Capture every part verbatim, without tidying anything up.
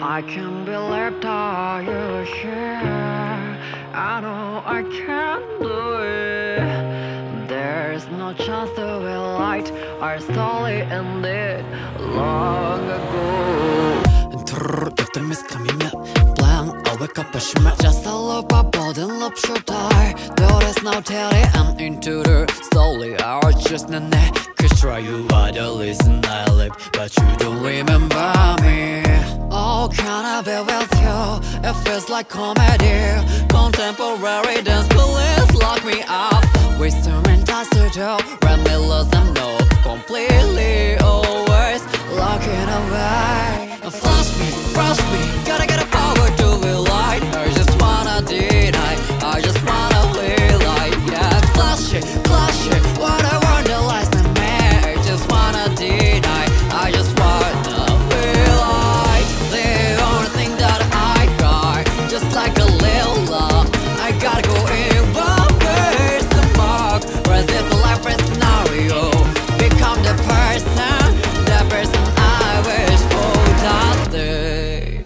I can't believe that you share. I know I can't do it. There's no chance to be light. Our story ended long ago. 곁들 miscoming plan. I wake up a shimmer. Just a loop up, and loop should die. There is no telling I'm into the slowly. I was just a neck. Cause try you are the reason I live, but you don't remember me. Oh, can I be with you? It feels like comedy. Contemporary dance police lock me up. We instrument us to do. Red me lose and no completely always locking away. Flash me, flash me. Gotta get a power to be light. I just wanna deny. I just wanna live like yeah. Flash it, flash it. What I want the last time. I just wanna deny. I just wanna be like the only thing that I got. Just like a little love. I gotta go in one way. Some mark. Resist the life scenario. Become the person, the person I wish for that day.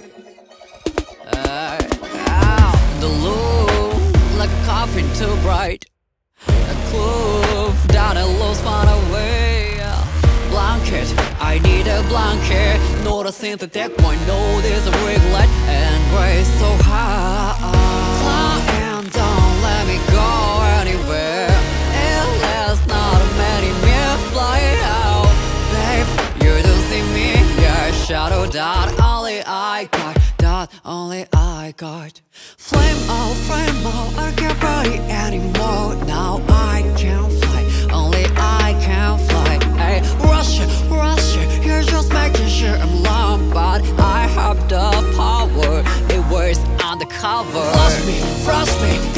Uh, ow. The loom like a coffin too bright. A clue down a lost far away. Blanket, I need a blanket. Not a synthetic one, no, there's a regret and grace so high. Flying, don't let me go anywhere. It lasts not a many minutes flying out. Babe, you don't see me, yeah, shadow that only I got. That only I got. Flame out, flame out, I can't body anymore. Now I can't fly, only I can fly. Hey, rush it, rush it, you're just making sure I'm long, but I have the power. It was undercover. Flash me, flash me,